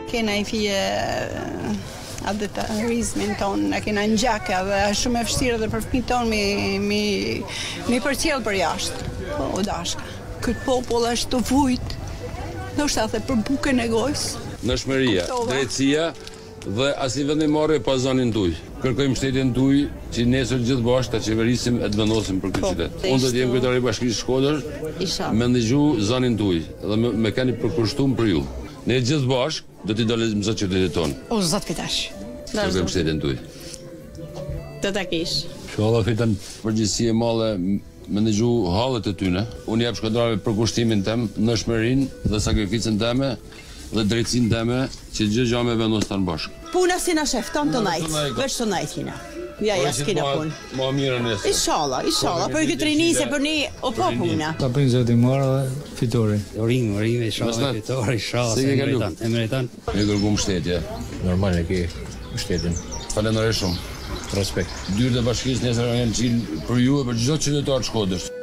kena I fije adetarizmin ton, e kena në gjaka dhe është shumë e vështirë dhe për fëmijët tonë mi përcjell për jashtë. O dashka, këtë popull është të vujt, ndoshta edhe për bukën e gojës. Nëshmëria, drejtësia dhe asnjë vendimmarrje pa zonin tuj. Kërkojmë shtetin tuj që nesër gjithë bashkë ta qeverisim e të vendosim për këtë qytet. Unë do të jem kryetari I Bashkisë Shkodër, me ndëgju zonin tuj dhe me keni përkushtuar për ju. Ne gjithë bashkë do t'i dalim zot qytetit tonë. O zot këtash. Kërkojmë shtetin tuj. Të ta kish. Inshallah fiton përgjegjësi e madhe me ndëgju hallet e tyne. Unë jap shkodrave përkushtimin tem, nëshmërinë dhe sakrificën time dhe drejtësinë time që gjë gjë me vendos tan bashkë. Puna si na shef ton tonight. Veç tonight hina. Ja s'kena punë. Ma mirë nesër. Inshallah, për këtë rinisë për ne o po puna. Ta bëjmë zoti marr dhe fitori. Orim, inshallah fitori, inshallah. E meriton. Ne kërkojmë mbështetje. Normal e ke shtetin. Falenderoj shumë. Respekt. Dyrët e bashkisë nesër janë cilë për ju e për çdo qytetar të Shkodrës.